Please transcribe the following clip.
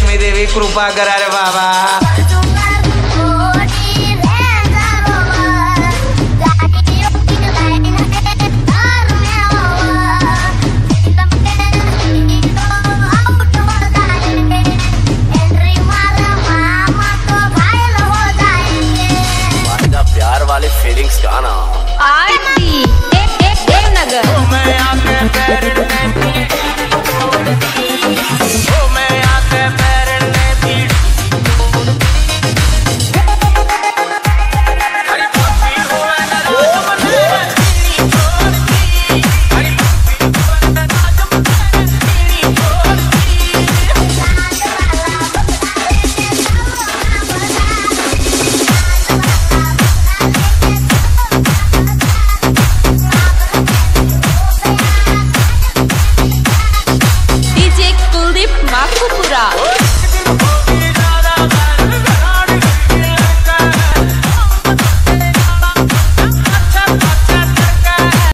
लक्ष्मी देवी कृपा करा रे बाबा। प्यार वाले फीलिंग्स गाना आरती देवनगर। Makupura